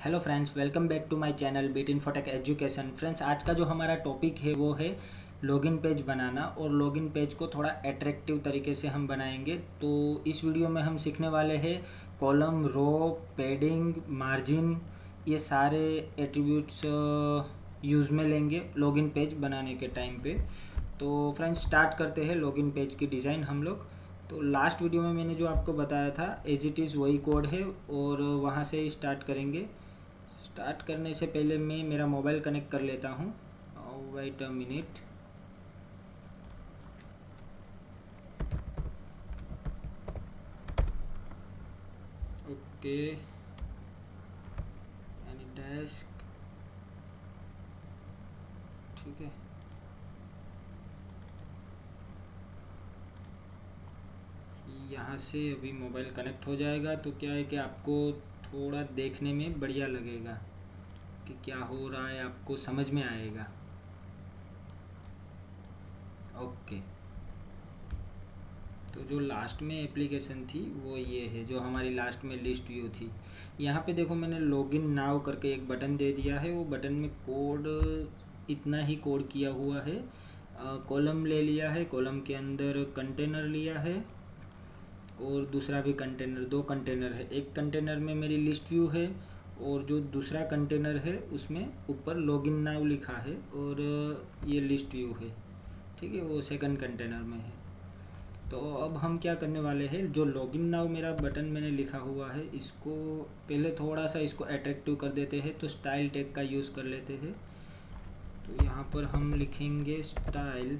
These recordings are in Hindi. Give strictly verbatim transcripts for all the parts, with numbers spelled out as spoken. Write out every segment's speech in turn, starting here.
Hello friends, welcome back to my channel beat infotech education. Friends, आज का जो हमारा टॉपिक है वो है लॉगिन पेज बनाना, और लॉगिन पेज को थोड़ा अट्रैक्टिव तरीके से हम बनाएंगे। तो इस वीडियो में हम सीखने वाले हैं कॉलम, रो, पैडिंग, मार्जिन, ये सारे एट्रीब्यूट्स यूज़ में लेंगे लॉगिन पेज बनाने के टाइम पे। तो फ्रेंड्स, स्टार्ट करते हैं लॉगिन पेज की डिज़ाइन हम लोग। तो लास्ट वीडियो में मैंने जो आपको बताया था एज इट इज़ वही कोड है, और वहाँ से ही स्टार्ट करेंगे। स्टार्ट करने से पहले मैं मेरा मोबाइल कनेक्ट कर लेता हूँ। Wait a minute. ओके, यानी डेस्क, ठीक है। यहाँ से अभी मोबाइल कनेक्ट हो जाएगा, तो क्या है कि आपको थोड़ा देखने में बढ़िया लगेगा कि क्या हो रहा है, आपको समझ में आएगा। ओके, तो जो लास्ट में एप्लीकेशन थी वो ये है, जो हमारी लास्ट में लिस्ट व्यू थी। यहाँ पे देखो, मैंने लॉगिन नाउ करके एक बटन दे दिया है। वो बटन में कोड, इतना ही कोड किया हुआ है। कॉलम ले लिया है, कॉलम के अंदर कंटेनर लिया है, और दूसरा भी कंटेनर, दो कंटेनर है। एक कंटेनर में मेरी लिस्ट व्यू है, और जो दूसरा कंटेनर है उसमें ऊपर लॉगिन नाउ लिखा है, और ये लिस्ट व्यू है, ठीक है, वो सेकंड कंटेनर में है। तो अब हम क्या करने वाले हैं, जो लॉगिन नाउ मेरा बटन मैंने लिखा हुआ है, इसको पहले थोड़ा सा इसको अट्रैक्टिव कर देते हैं। तो स्टाइल टैग का यूज़ कर लेते हैं। तो यहाँ पर हम लिखेंगे स्टाइल।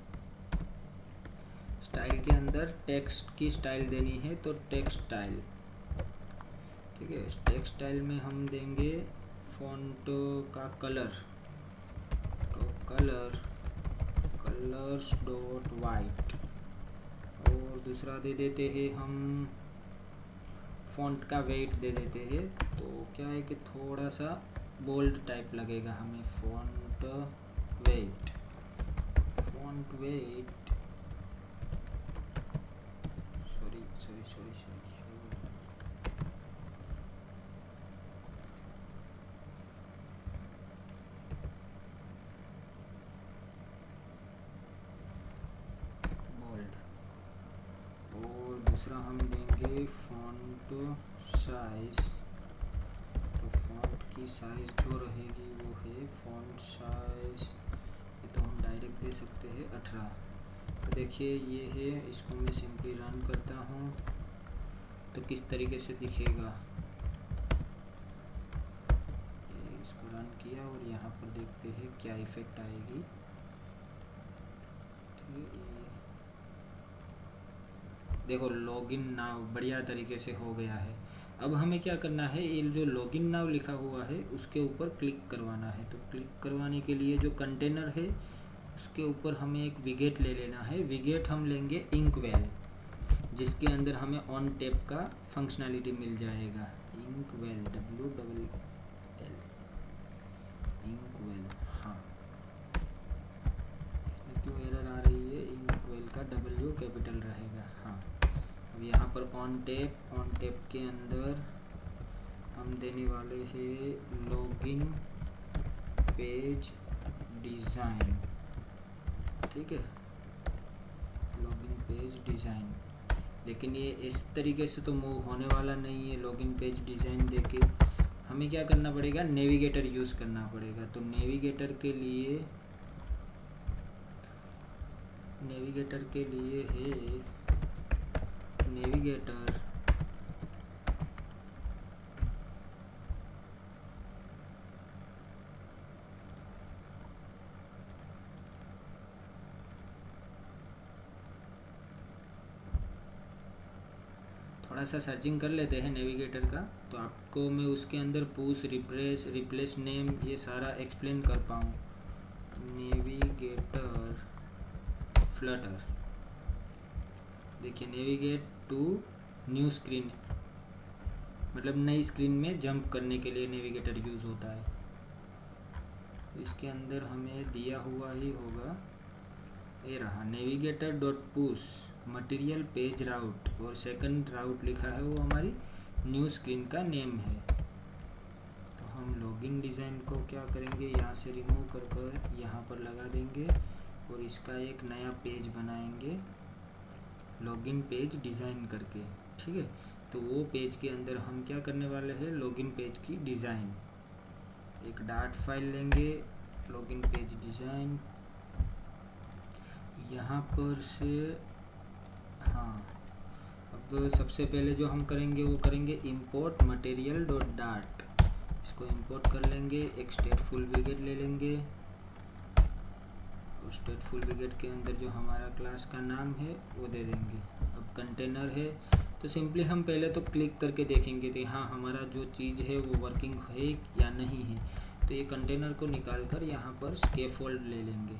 स्टाइल के अंदर टेक्स्ट की स्टाइल देनी है, तो टेक्स्ट स्टाइल, ठीक है। टेक्स्ट स्टाइल में हम देंगे फॉन्ट का कलर, तो कलर कलर्स डॉट वाइट, और दूसरा दे देते हैं हम फॉन्ट का वेट दे देते हैं। तो क्या है कि थोड़ा सा बोल्ड टाइप लगेगा हमें। Font weight, font weight, sorry sorry sorry sorry bold. और दूसरा हम देंगे फॉन्ट साइज। तो फॉन्ट की साइज जो रहेगी वो है फॉन्ट साइज, ये तो हम डायरेक्ट दे सकते हैं अठारह। तो देखिए ये है, इसको मैं सिंपली रन करता हूँ तो किस तरीके से दिखेगा। इसको रन किया, और यहाँ पर देखते हैं क्या इफेक्ट आएगी, ठीक है। देखो, लॉगिन नाउ बढ़िया तरीके से हो गया है। अब हमें क्या करना है, ये जो लॉगिन नाउ लिखा हुआ है उसके ऊपर क्लिक करवाना है। तो क्लिक करवाने के लिए जो कंटेनर है उसके ऊपर हमें एक विगेट ले लेना है। विगेट हम लेंगे इंकवेल, जिसके अंदर हमें ऑन टैप का फंक्शनैलिटी मिल जाएगा। Inkwell, W double L, inkwell. हाँ, इसमें क्यों एरर आ रही है, इंकवेल का डब्ल्यू कैपिटल रहेगा। हाँ, अब यहाँ पर ऑन टैप, ऑन टैप के अंदर हम देने वाले हैं लॉगिन पेज डिज़ाइन, ठीक है, लॉगिन पेज डिज़ाइन। लेकिन ये इस तरीके से तो मूव होने वाला नहीं है लॉगिन पेज डिज़ाइन देके। हमें क्या करना पड़ेगा, नेविगेटर यूज़ करना पड़ेगा। तो नेविगेटर के लिए नेविगेटर के लिए है नेविगेटर थोड़ा सा सर्चिंग कर लेते हैं नेविगेटर का, तो आपको मैं उसके अंदर पुश, रिप्लेस, रिप्लेस नेम, ये सारा एक्सप्लेन कर पाऊँ। नेविगेटर फ्लटर, देखिए, नेविगेट टू न्यू स्क्रीन, मतलब नई स्क्रीन में जंप करने के लिए नेविगेटर यूज़ होता है। इसके अंदर हमें दिया हुआ ही होगा, ये रहा navigator dot push material page route, और सेकंड राउट लिखा है वो हमारी न्यू स्क्रीन का नेम है। हम लॉगिन डिज़ाइन को क्या करेंगे, यहाँ से रिमूव कर कर यहाँ पर लगा देंगे और इसका एक नया पेज बनाएंगे लॉगिन पेज डिज़ाइन करके। ठीक है, तो वो पेज के अंदर हम क्या करने वाले हैं, लॉगिन पेज की डिज़ाइन, एक डाट फाइल लेंगे लॉगिन पेज डिज़ाइन, यहाँ पर से। हाँ, अब सबसे पहले जो हम करेंगे वो करेंगे इंपोर्ट मटेरियल डॉट डाट, इसको इंपोर्ट कर लेंगे, एक स्टेटफुल विगेट ले लेंगे और स्टेटफुल विगेट के अंदर जो हमारा क्लास का नाम है वो दे देंगे। अब कंटेनर है तो सिंपली हम पहले तो क्लिक करके देखेंगे कि हाँ हमारा जो चीज़ है वो वर्किंग है या नहीं है। तो ये कंटेनर को निकाल कर यहाँ पर स्कैफोल्ड ले लेंगे,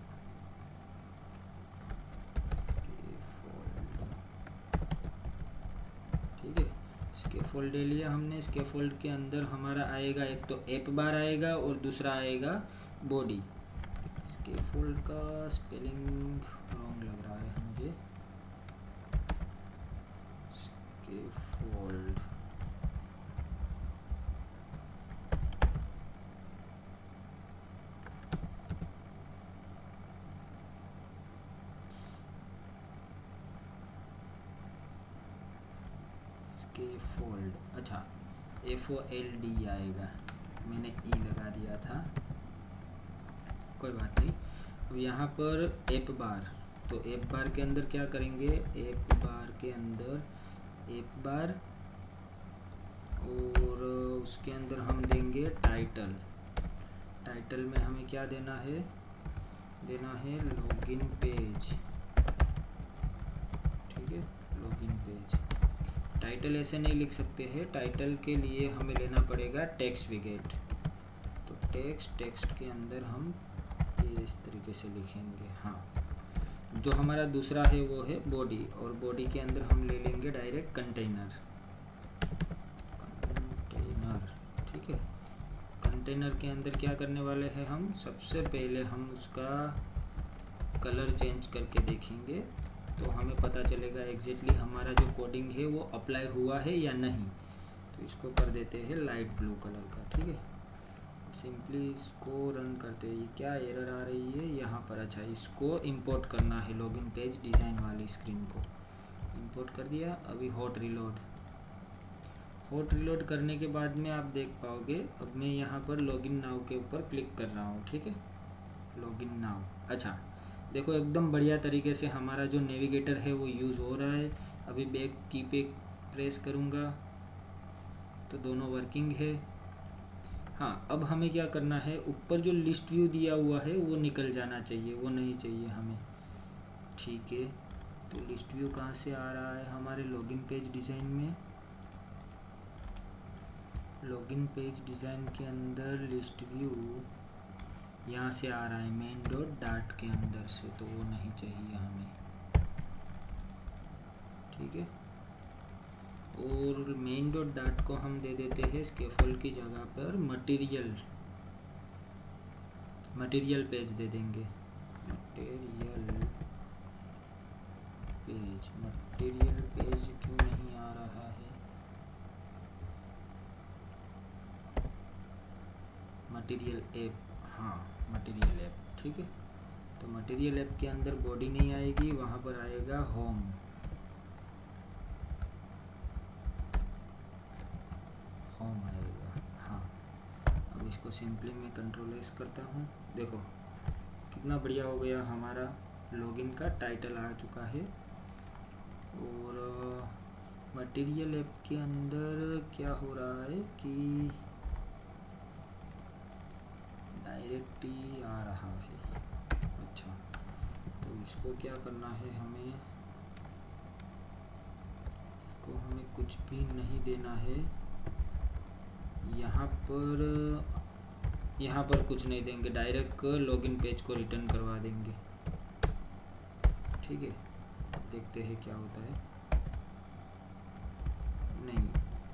ठीक है, स्कैफोल्ड ले लिया हमने। स्कैफोल्ड के अंदर हमारा आएगा एक तो ऐप बार आएगा और दूसरा आएगा बॉडी। स्कैफोल्ड का स्पेलिंग रॉन्ग लग रहा है मुझे, स्कैफोल्ड स्कैफोल्ड, अच्छा एफ ओ एल डी आएगा, मैंने ई लगा दिया था, कोई बात नहीं। अब यहाँ पर ऐप बार, तो ऐप बार के अंदर क्या करेंगे, ऐप बार के अंदर ऐप बार और उसके अंदर हम देंगे टाइटल। टाइटल में हमें क्या देना है, देना है लॉगिन पेज, ठीक है, लॉगिन पेज। टाइटल ऐसे नहीं लिख सकते हैं, टाइटल के लिए हमें लेना पड़ेगा टेक्स्ट विगेट। तो टेक्स्ट टेक्स्ट के अंदर हम ये इस तरीके से लिखेंगे। हाँ, जो हमारा दूसरा है वो है बॉडी, और बॉडी के अंदर हम ले लेंगे डायरेक्ट कंटेनर, कंटेनर, ठीक है। कंटेनर के अंदर क्या करने वाले हैं हम, सबसे पहले हम उसका कलर चेंज करके देखेंगे तो हमें पता चलेगा एग्जैक्टली हमारा जो कोडिंग है वो अप्लाई हुआ है या नहीं। तो इसको कर देते हैं लाइट ब्लू कलर का, ठीक है। सिंपली इसको रन करते हैं, क्या एरर आ रही है यहाँ पर, अच्छा इसको इंपोर्ट करना है लॉगिन पेज डिज़ाइन वाली स्क्रीन को, इंपोर्ट कर दिया। अभी हॉट रिलोड, हॉट रिलोड करने के बाद में आप देख पाओगे, अब मैं यहाँ पर लॉगिन नाउ के ऊपर क्लिक कर रहा हूँ, ठीक है, लॉगिन नाउ। अच्छा देखो एकदम बढ़िया तरीके से हमारा जो नेविगेटर है वो यूज़ हो रहा है। अभी बैक की पे प्रेस करूँगा तो दोनों वर्किंग है। हाँ, अब हमें क्या करना है, ऊपर जो लिस्ट व्यू दिया हुआ है वो निकल जाना चाहिए, वो नहीं चाहिए हमें, ठीक है। तो लिस्ट व्यू कहाँ से आ रहा है, हमारे लॉगिन पेज डिज़ाइन में, लॉगिन पेज डिज़ाइन के अंदर लिस्ट व्यू यहाँ से आ रहा है मेन डॉट डाट के अंदर से, तो वो नहीं चाहिए हमें, ठीक है। और मेन डॉट डाट को हम दे देते हैं स्कैफोल्ड की जगह पर मटेरियल, मटेरियल पेज दे देंगे, मटेरियल पेज, मटेरियल पेज क्यों नहीं आ रहा है, मटेरियल ऐप, हाँ मटेरियल ऐप, ठीक है। तो मटेरियल ऐप के अंदर बॉडी नहीं आएगी, वहाँ पर आएगा होम, होम आएगा। हाँ, अब इसको सिंपली मैं कंट्रोल एस करता हूँ, देखो कितना बढ़िया हो गया, हमारा लॉगिन का टाइटल आ चुका है। और मटेरियल ऐप के अंदर क्या हो रहा है कि डायरेक्ट ही आ रहा है, अच्छा तो इसको क्या करना है हमें, इसको हमें कुछ भी नहीं देना है, यहाँ पर यहाँ पर कुछ नहीं देंगे, डायरेक्ट लॉगिन पेज को रिटर्न करवा देंगे, ठीक है। देखते हैं क्या होता है, नहीं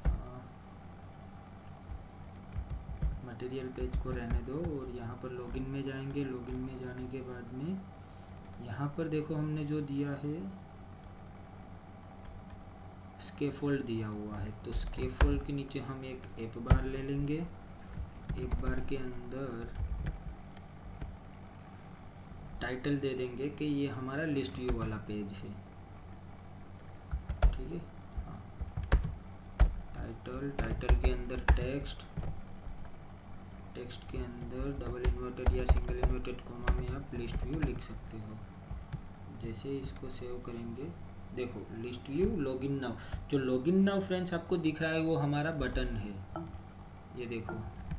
मटेरियल पेज को रहने दो और यहाँ पर लॉगिन में जाएंगे। लॉगिन में जाने के बाद में यहाँ पर देखो हमने जो दिया है स्कैफोल्ड दिया हुआ है, तो स्कैफोल्ड के नीचे हम एक ऐप बार ले लेंगे एक बार के अंदर टाइटल दे देंगे कि ये हमारा लिस्ट व्यू वाला पेज है, ठीक है। हाँ, टाइटल टाइटल के अंदर टेक्स्ट, टेक्स्ट के अंदर डबल इन्वर्टेड या सिंगल इन्वर्टेड कोमा में आप लिस्ट व्यू लिख सकते हो। जैसे इसको सेव करेंगे, देखो लिस्ट व्यू लॉगिन नाउ, जो लॉगिन नाउ फ्रेंड्स आपको दिख रहा है वो हमारा बटन है, ये देखो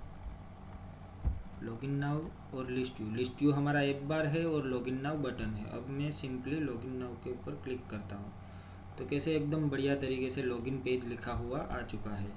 लॉगिन नाउ और लिस्ट व्यू। लिस्ट व्यू हमारा एक बार है और लॉगिन नाउ बटन है। अब मैं सिंपली लॉगिन नाउ के ऊपर क्लिक करता हूँ तो कैसे एकदम बढ़िया तरीके से लॉगिन पेज लिखा हुआ आ चुका है।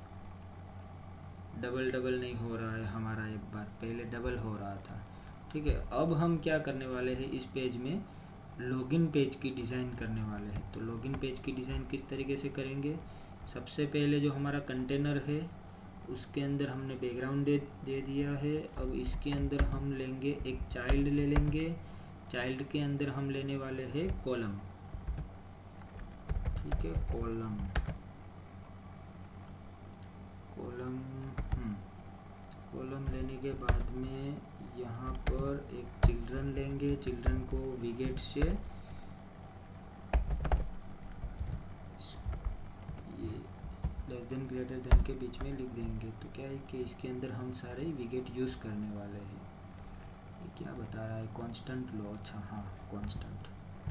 डबल डबल नहीं हो रहा है हमारा, एक बार पहले डबल हो रहा था, ठीक है। अब हम क्या करने वाले हैं, इस पेज में लॉगिन पेज की डिज़ाइन करने वाले हैं। तो लॉगिन पेज की डिज़ाइन किस तरीके से करेंगे, सबसे पहले जो हमारा कंटेनर है उसके अंदर हमने बैकग्राउंड दे दे दिया है। अब इसके अंदर हम लेंगे एक चाइल्ड ले लेंगे, चाइल्ड के अंदर हम लेने वाले हैं कॉलम, ठीक है। कॉलम कॉलम कॉलम लेने के बाद में यहाँ पर एक चिल्ड्रन लेंगे, चिल्ड्रन को विगेट से ये लेस देन ग्रेटर देन के बीच में लिख देंगे। तो क्या है कि इसके अंदर हम सारे विगेट यूज़ करने वाले हैं। ये क्या बता रहा है, कांस्टेंट लो, अच्छा हाँ कांस्टेंट।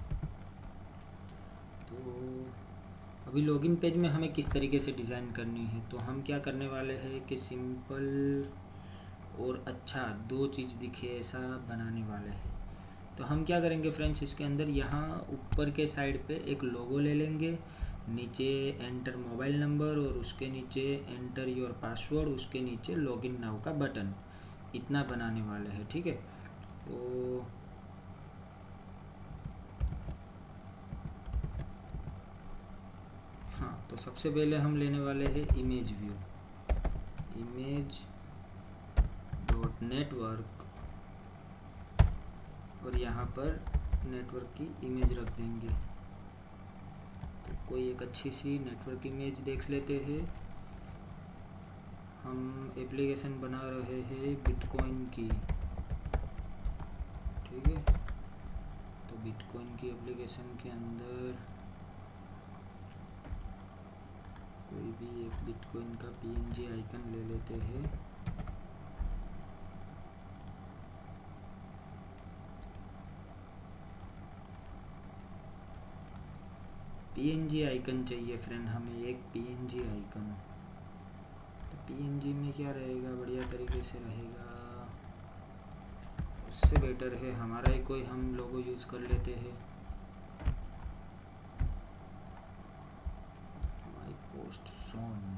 तो अभी लॉगिन पेज में हमें किस तरीके से डिज़ाइन करनी है, तो हम क्या करने वाले हैं कि सिंपल और अच्छा दो चीज़ दिखे ऐसा बनाने वाले हैं। तो हम क्या करेंगे फ्रेंड्स, इसके अंदर यहाँ ऊपर के साइड पे एक लोगो ले लेंगे, नीचे एंटर मोबाइल नंबर और उसके नीचे एंटर योर पासवर्ड, उसके नीचे लॉगिन नाउ का बटन, इतना बनाने वाले हैं, ठीक है। तो हाँ, तो सबसे पहले हम लेने वाले हैं image view, image dot network, और यहाँ पर नेटवर्क की इमेज रख देंगे। तो कोई एक अच्छी सी नेटवर्क इमेज देख लेते हैं। हम एप्लीकेशन बना रहे हैं बिटकॉइन की, ठीक है। तो बिटकॉइन की एप्लीकेशन के अंदर कोई भी एक बिटकॉइन का पीएनजी आइकन ले लेते हैं। पीएनजी आइकन चाहिए फ्रेंड हमें, एक पीएनजी आइकन। तो पीएनजी में क्या रहेगा, बढ़िया तरीके से रहेगा, उससे बेटर है हमारा ही कोई हम लोगो यूज़ कर लेते हैं। माई पोस्ट सोन,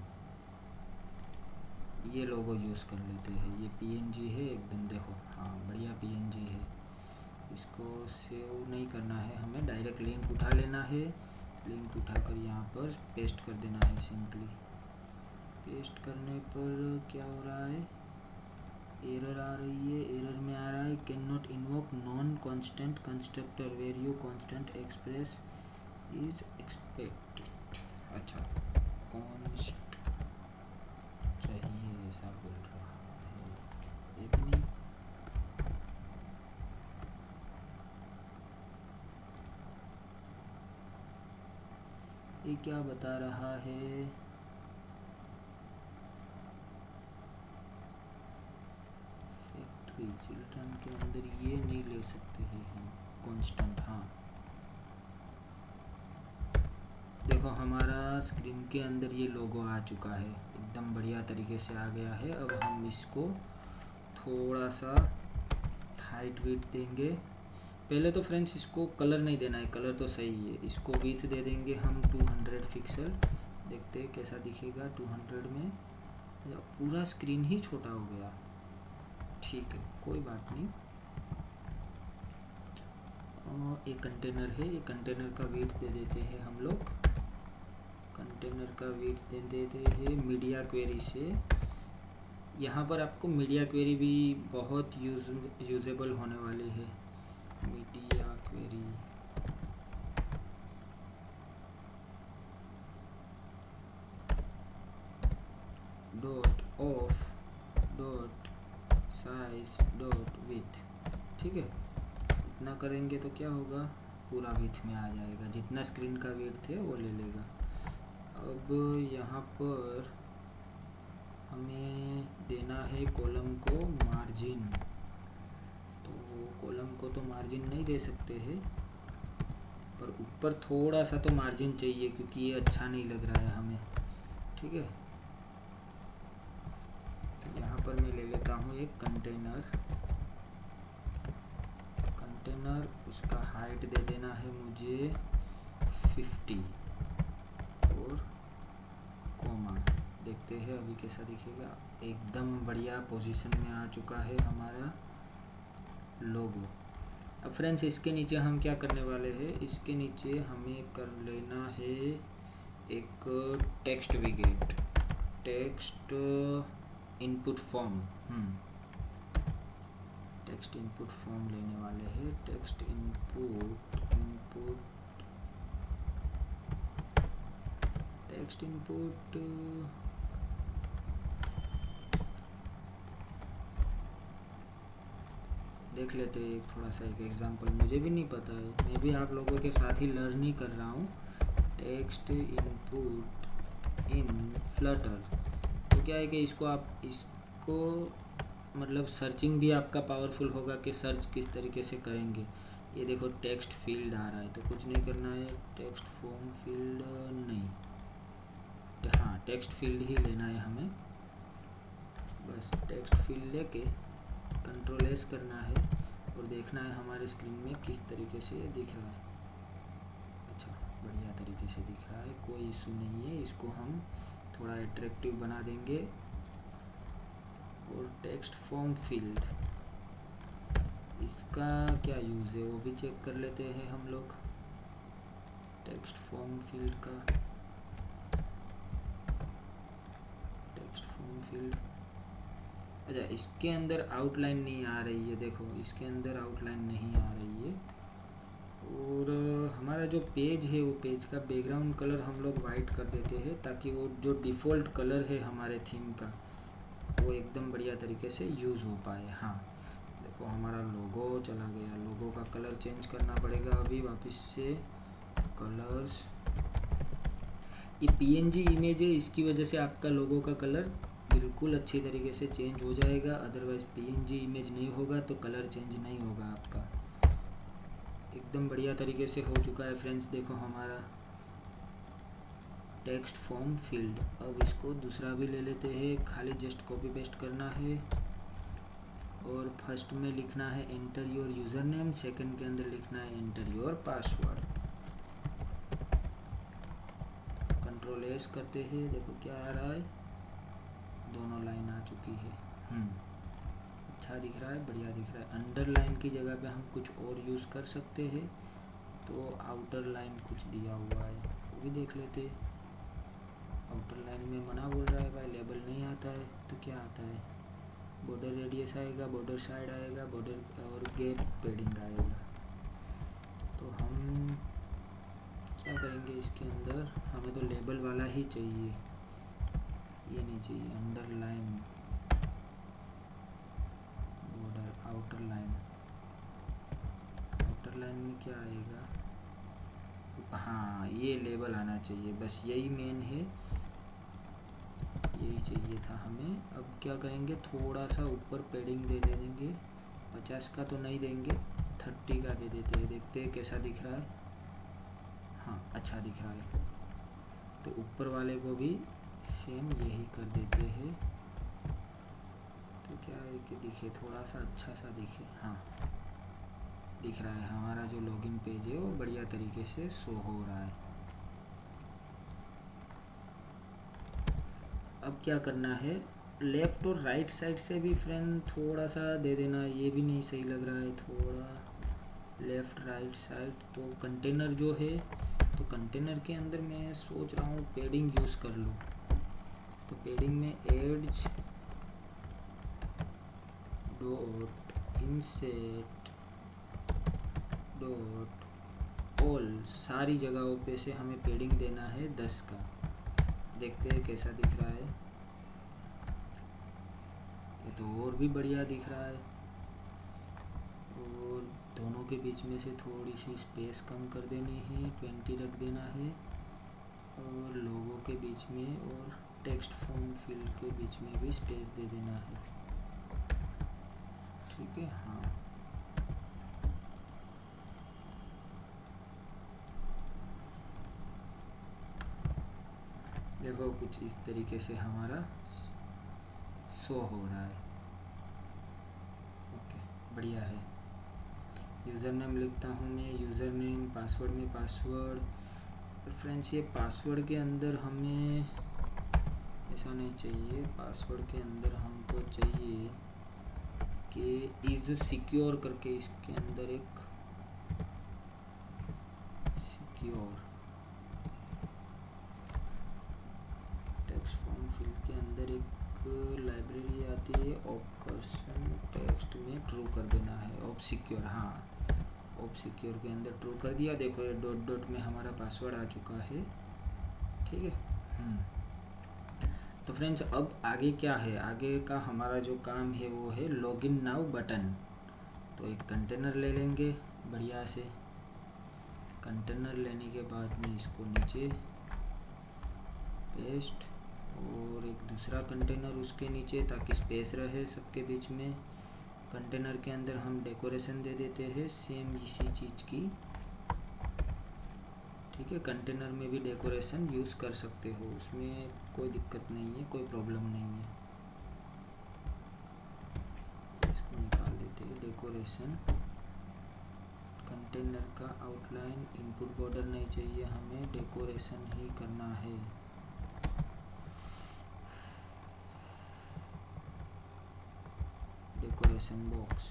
ये लोगो यूज़ कर लेते हैं। ये पीएनजी है एकदम, देखो हाँ बढ़िया पीएनजी है। इसको सेव नहीं करना है हमें, डायरेक्ट लिंक उठा लेना है, लिंक उठाकर यहाँ पर पेस्ट कर देना है। सिंपली पेस्ट करने पर क्या हो रहा है, एरर आ रही है, एरर में आ रहा है can not invoke non constant constructor where you constant express is expected. अच्छा कॉन्स्ट चाहिए ऐसा बोल रहा है, ये भी नहीं। ये क्या बता रहा है, फैक्ट्री चिल्ड्रन के अंदर ये नहीं ले सकते हैं हम कांस्टेंट। हाँ देखो हमारा स्क्रीन के अंदर ये लोगो आ चुका है, एकदम बढ़िया तरीके से आ गया है। अब हम इसको थोड़ा सा हाइट विड्थ देंगे। पहले तो फ्रेंड्स इसको कलर नहीं देना है, कलर तो सही है। इसको विड्थ दे देंगे हम टू हंड्रेड पिक्सल, देखते हैं कैसा दिखेगा टू हंड्रेड में। पूरा स्क्रीन ही छोटा हो गया, ठीक है कोई बात नहीं। और एक कंटेनर है, एक कंटेनर का विड्थ दे देते हैं हम लोग, कंटेनर का विड्थ दे देते हैं मीडिया क्वेरी से। यहाँ पर आपको मीडिया क्वेरी भी बहुत यूज यूजेबल होने वाली है। Media query dot of dot size dot width. ठीक है, इतना करेंगे तो क्या होगा, पूरा विथ में आ जाएगा, जितना स्क्रीन का विड्थ है वो ले लेगा। अब यहाँ पर हमें देना है कॉलम को मार्जिन, तो कॉलम को तो मार्जिन नहीं दे सकते हैं, पर ऊपर थोड़ा सा तो मार्जिन चाहिए क्योंकि ये अच्छा नहीं लग रहा है हमें। ठीक है, तो यहाँ पर मैं ले लेता हूँ एक कंटेनर, कंटेनर उसका हाइट दे देना है मुझे फिफ्टी और कॉमा। देखते हैं अभी कैसा दिखेगा, एकदम बढ़िया पोजीशन में आ चुका है हमारा लोगो। अब फ्रेंड्स इसके नीचे हम क्या करने वाले हैं, इसके नीचे हमें कर लेना है एक text widget, text input form. Text input form लेने वाले हैं, text input input text input देख लेते हैं एक थोड़ा सा एक एग्जांपल, मुझे भी नहीं पता है, मैं भी आप लोगों के साथ ही लर्न ही कर रहा हूँ। टेक्स्ट इनपुट इन फ्लटर, तो क्या है कि इसको आप इसको मतलब सर्चिंग भी आपका पावरफुल होगा कि सर्च किस तरीके से करेंगे। ये देखो टेक्स्ट फील्ड आ रहा है, तो कुछ नहीं करना है, टेक्स्ट फॉर्म फील्ड नहीं, हाँ टेक्स्ट फील्ड ही लेना है हमें, बस टेक्स्ट फील्ड लेके कंट्रोल एस करना है और देखना है हमारे स्क्रीन में किस तरीके से ये दिख रहा है। अच्छा बढ़िया तरीके से दिख रहा है, कोई इशू नहीं है, इसको हम थोड़ा अट्रैक्टिव बना देंगे। और टेक्स्ट फॉर्म फील्ड, इसका क्या यूज़ है वो भी चेक कर लेते हैं हम लोग। टेक्स्ट फॉर्म फील्ड का टेक्स्ट फॉर्म फील्ड, अच्छा इसके अंदर आउटलाइन नहीं आ रही है, देखो इसके अंदर आउटलाइन नहीं आ रही है। और हमारा जो पेज है वो पेज का बैकग्राउंड कलर हम लोग वाइट कर देते हैं ताकि वो जो डिफ़ॉल्ट कलर है हमारे थीम का वो एकदम बढ़िया तरीके से यूज़ हो पाए। हाँ देखो हमारा लोगो चला गया, लोगो का कलर चेंज करना पड़ेगा अभी वापस से, कलर्स, ये पीएनजी इमेज है इसकी वजह से आपका लोगो का कलर बिल्कुल अच्छी तरीके से चेंज हो जाएगा, अदरवाइज़ पीएनजी इमेज नहीं होगा तो कलर चेंज नहीं होगा आपका। एकदम बढ़िया तरीके से हो चुका है फ्रेंड्स, देखो हमारा टेक्स्ट फॉर्म फील्ड। अब इसको दूसरा भी ले लेते हैं, खाली जस्ट कॉपी पेस्ट करना है और फर्स्ट में लिखना है enter your user name, second के अंदर लिखना है enter your password. Control S करते हैं, देखो क्या आ रहा है, दोनों लाइन आ चुकी है। हम्म अच्छा दिख रहा है, बढ़िया दिख रहा है। अंडरलाइन की जगह पे हम कुछ और यूज़ कर सकते हैं, तो आउटर लाइन कुछ दिया हुआ है वो भी देख लेते हैं। आउटर लाइन में मना बोल रहा है भाई, लेबल नहीं आता है तो क्या आता है, बॉर्डर रेडियस आएगा, बॉर्डर साइड आएगा, बॉर्डर और गैप पैडिंग आएगा। तो हम क्या करेंगे, इसके अंदर हमें तो लेबल वाला ही चाहिए, ये नहीं चाहिए। Underline border, outer line, outer line में क्या आएगा, हाँ ये लेबल आना चाहिए, बस यही मेन है, यही चाहिए था हमें। अब क्या करेंगे, थोड़ा सा ऊपर पैडिंग दे दे देंगे, पचास का तो नहीं देंगे, थर्टी का दे देते हैं, देखते हैं कैसा दिख रहा है। हाँ अच्छा दिख रहा है, तो ऊपर वाले को भी सेम यही कर देते हैं, तो क्या है कि दिखे थोड़ा सा अच्छा सा दिखे। हाँ दिख रहा है, हमारा जो लॉगिन पेज है वो बढ़िया तरीके से शो हो रहा है। अब क्या करना है, लेफ़्ट और राइट साइड से भी फ्रेंड थोड़ा सा दे देना, ये भी नहीं सही लग रहा है, थोड़ा लेफ़्ट राइट साइड। तो कंटेनर जो है, तो कंटेनर के अंदर मैं सोच रहा हूँ पैडिंग यूज़ कर लूँ, तो पैडिंग में edge dot inset dot all, सारी जगहों पे से हमें पैडिंग देना है दस का। देखते हैं कैसा दिख रहा है, तो और भी बढ़िया दिख रहा है। और दोनों के बीच में से थोड़ी सी स्पेस कम कर देनी है, ट्वेंटी रख देना है। और लोगों के बीच में और टेक्स्ट फॉर्म फील्ड के बीच में भी स्पेस दे देना है। ठीक है, हाँ। देखो कुछ इस तरीके से हमारा शो हो रहा है। ओके, बढ़िया है। यूज़र नेम लिखता हूँ मैं, यूज़र नेम, पासवर्ड में पासवर्ड। फ्रेंड्स ये पासवर्ड के अंदर हमें ऐसा नहीं चाहिए, पासवर्ड के अंदर हमको चाहिए कि इज़ सिक्योर करके इसके अंदर एक सिक्योर टेक्स्ट फॉर्म फील्ड के अंदर एक लाइब्रेरी आती है, ऑप्शन टेक्स्ट में ट्रू कर देना है, ऑप सिक्योर। हाँ, ऑप सिक्योर के अंदर ट्रू कर दिया। देखो ये डॉट डॉट में हमारा पासवर्ड आ चुका है। ठीक है। हम्म तो फ्रेंड्स अब आगे क्या है, आगे का हमारा जो काम है वो है लॉगिन नाउ बटन। तो एक कंटेनर ले लेंगे बढ़िया से। कंटेनर लेने के बाद में इसको नीचे पेस्ट और एक दूसरा कंटेनर उसके नीचे, ताकि स्पेस रहे सबके बीच में। कंटेनर के अंदर हम डेकोरेशन दे देते हैं सेम इसी चीज़ की। ठीक है, कंटेनर में भी डेकोरेशन यूज़ कर सकते हो, उसमें कोई दिक्कत नहीं है, कोई प्रॉब्लम नहीं है। इसको निकाल देते हैं डेकोरेशन। कंटेनर का आउटलाइन इनपुट बॉर्डर नहीं चाहिए हमें, डेकोरेशन ही करना है। डेकोरेशन बॉक्स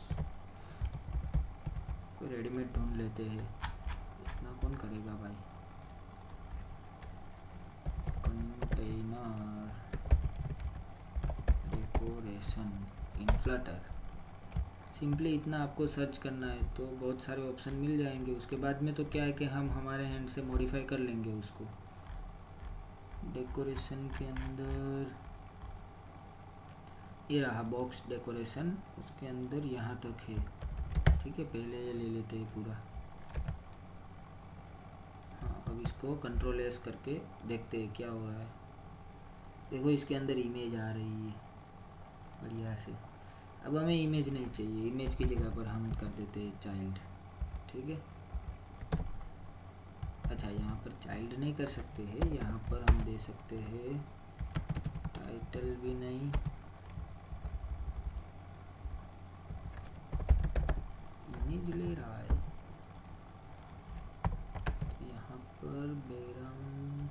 कोई रेडीमेड ढूंढ लेते हैं, इतना कौन करेगा भाई। Container decoration in flutter, simply इतना आपको सर्च करना है तो बहुत सारे ऑप्शन मिल जाएंगे। उसके बाद में तो क्या है कि हम हमारे हैंड से मॉडिफाई कर लेंगे उसको। डेकोरेशन के अंदर ये रहा बॉक्स डेकोरेशन, उसके अंदर यहाँ तक है। ठीक है, पहले ये ले लेते हैं पूरा। हाँ, अब इसको कंट्रोल एस करके देखते हैं क्या हो रहा है। देखो इसके अंदर इमेज आ रही है बढ़िया से। अब हमें इमेज नहीं चाहिए, इमेज की जगह पर हम कर देते हैं चाइल्ड। ठीक है, अच्छा यहाँ पर चाइल्ड नहीं कर सकते हैं, यहाँ पर हम दे सकते हैं टाइटल भी नहीं, इमेज ले रहा है तो यहाँ पर बैकग्राउंड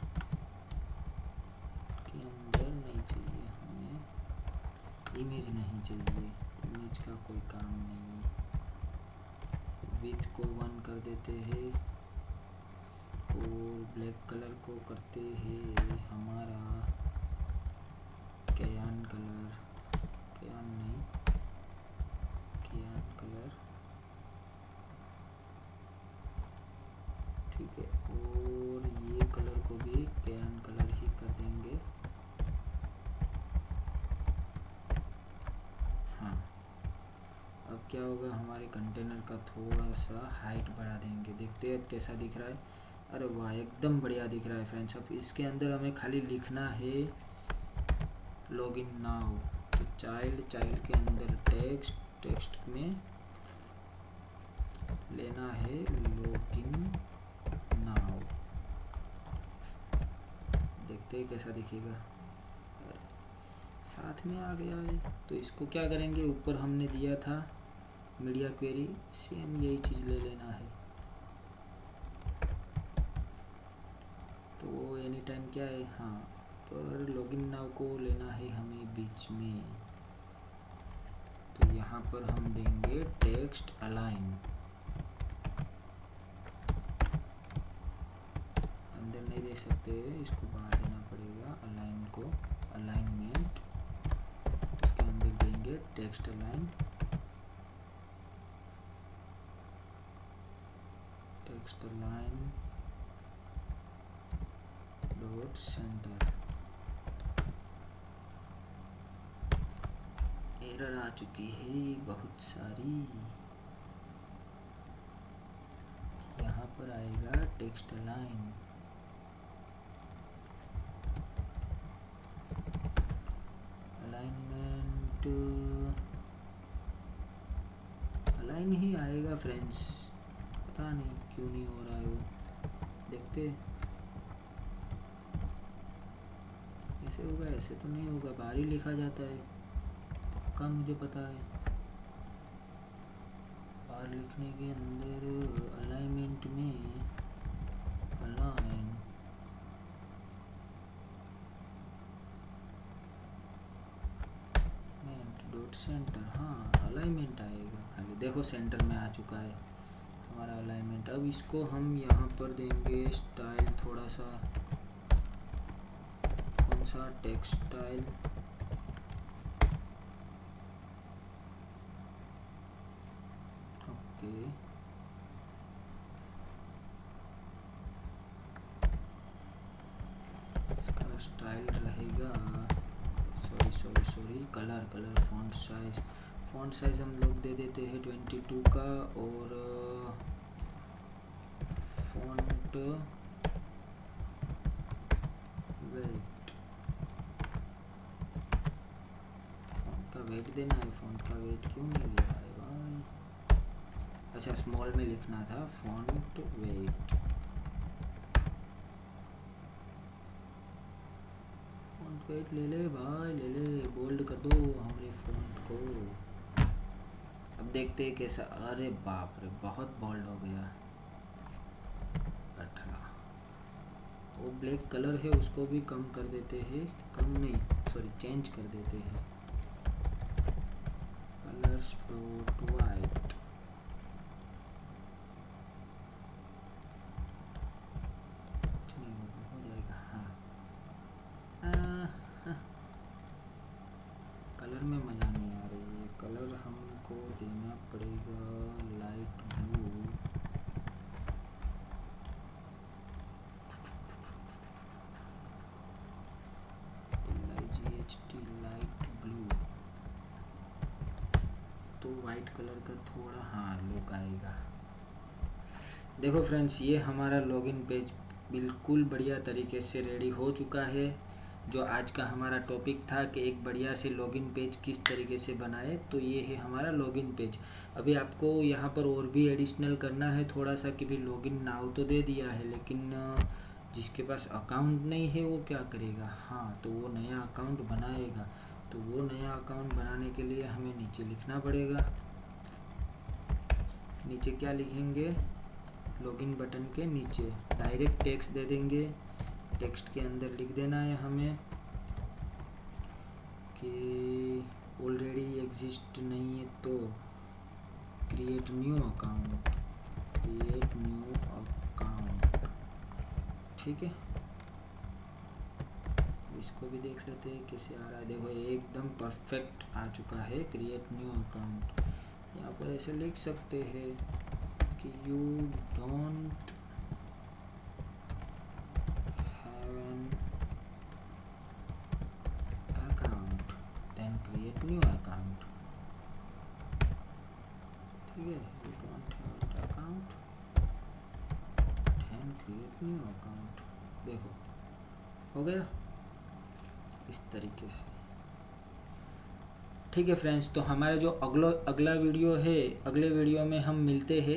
के अंदर नहीं चाहिए हमें, इमेज नहीं चाहिए, इमेज का कोई काम नहीं है। विड्थ को वन कर देते हैं और ब्लैक कलर को करते हैं हमारा क्यान कलर, क्यान नहीं क्यान कलर। ठीक है, और ये कलर को भी क्यान कलर ही कर देंगे। हाँ, अब क्या होगा, हमारे कंटेनर का थोड़ा सा हाइट बढ़ा देंगे, देखते हैं अब कैसा दिख रहा है। अरे वाह, एकदम बढ़िया दिख रहा है फ्रेंड्स। अब इसके अंदर हमें खाली लिखना है लॉगिन नाउ। तो चाइल्ड चाइल्ड के अंदर टेक्स्ट, टेक्स्ट में लेना है लॉगिन नाउ। देखते हैं कैसा दिखेगा, साथ में आ गया है। तो इसको क्या करेंगे, ऊपर हमने दिया था मीडिया क्वेरी, सेम यही चीज़ ले लेना है। तो एनी टाइम क्या है, हाँ, पर लॉगिन नाउ को लेना है हमें बीच में। तो यहाँ पर हम देंगे टेक्स्ट अलाइन, अंदर नहीं दे सकते, इसको बाहर देना पड़ेगा। अलाइन को अलाइनमेंट, उसके अंदर देंगे text align, text align dot center. Error आ चुकी है बहुत सारी। यहाँ पर आएगा टेक्स्ट अलाइन, अलाइनमेंट अलाइन ही आएगा फ्रेंड्स, पता नहीं क्यों नहीं हो रहा है वो, देखते ऐसे होगा, ऐसे तो नहीं होगा, बाहर ही लिखा जाता है पक्का, मुझे पता है। बाहर लिखने के अंदर अलाइनमेंट में अलाइन डॉट सेंटर, हाँ अलाइनमेंट आएगा खाली, देखो सेंटर में आ चुका है हमारा अलाइनमेंट। अब इसको हम यहाँ पर देंगे स्टाइल थोड़ा सा, कौन सा, टेक्स्ट स्टाइल, ओके इसका स्टाइल रहेगा, sorry sorry sorry colour colour font size, font size हम लोग दे देते हैं ट्वेंटी टू का, और फॉन्ट वेट, फॉन्ट का वेट देना है, फॉन्ट का वेट क्यों नहीं ले रहा है भाई, अच्छा स्मॉल में लिखना था, फॉन्ट वेट, फॉन्ट वेट ले ले भाई, ले ले, बोल्ड कर दो हमारे फॉन्ट को। अब देखते हैं कैसा, अरे बाप रे बहुत बोल्ड हो गया, अठारह, वो ब्लैक कलर है उसको भी कम कर देते हैं, कम नहीं सॉरी चेंज कर देते हैं, कलर स्ट्रोक वाइट, नहीं होगा, हो जाएगा, हाँ आ, हाँ। कलर में मज़ा नहीं आ रही है, कलर हमको देना पड़ेगा लाइट ब्लू, लाइट ब्लू, तो वाइट कलर का थोड़ा हाँ लुक आएगा। देखो फ्रेंड्स, ये हमारा लॉगिन पेज बिल्कुल बढ़िया तरीके से रेडी हो चुका है। जो आज का हमारा टॉपिक था कि एक बढ़िया से लॉगिन पेज किस तरीके से बनाए, तो ये है हमारा लॉगिन पेज। अभी आपको यहाँ पर और भी एडिशनल करना है थोड़ा सा, कि भी लॉगिन नाउ तो दे दिया है, लेकिन जिसके पास अकाउंट नहीं है वो क्या करेगा, हाँ तो वो नया अकाउंट बनाएगा। तो वो नया अकाउंट बनाने के लिए हमें नीचे लिखना पड़ेगा, नीचे क्या लिखेंगे, लॉगिन बटन के नीचे डायरेक्ट टेक्स्ट दे देंगे, टेक्स्ट के अंदर लिख देना है हमें कि ऑलरेडी एग्जिस्ट नहीं है तो create new account, create new account, ठीक है। इसको भी देख लेते हैं कैसे आ रहा है, देखो एकदम परफेक्ट आ चुका है, क्रिएट न्यू अकाउंट। यहाँ पर ऐसे लिख सकते हैं कि you don't have an account then create new account, ठीक है, you don't have an account then create new account, देखो हो गया इस तरीके से, ठीक है फ्रेंड्स। तो हमारा जो अगला अगला वीडियो है, अगले वीडियो में हम मिलते हैं,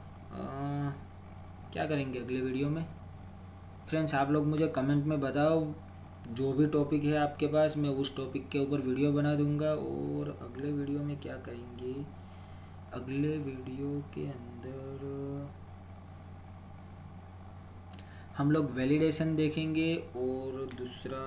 क्या करेंगे अगले वीडियो में फ्रेंड्स, आप लोग मुझे कमेंट में बताओ, जो भी टॉपिक है आपके पास मैं उस टॉपिक के ऊपर वीडियो बना दूंगा। और अगले वीडियो में क्या करेंगे, अगले वीडियो के अंदर हम लोग वैलिडेशन देखेंगे, और दूसरा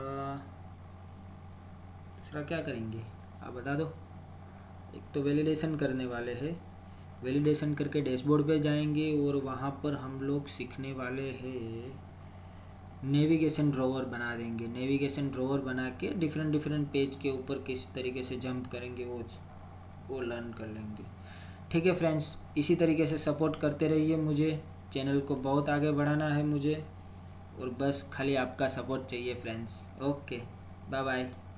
दूसरा क्या करेंगे आप बता दो। एक तो वैलिडेशन करने वाले हैं, वैलिडेशन करके डैशबोर्ड पे जाएंगे, और वहाँ पर हम लोग सीखने वाले हैं नेविगेशन ड्रॉवर बना देंगे। नेविगेशन ड्रॉवर बना के डिफरेंट डिफरेंट पेज के ऊपर किस तरीके से जंप करेंगे वो वो लर्न कर लेंगे, ठीक है फ्रेंड्स। इसी तरीके से सपोर्ट करते रहिए मुझे, चैनल को बहुत आगे बढ़ाना है मुझे, और बस खाली आपका सपोर्ट चाहिए फ्रेंड्स। Okay bye bye.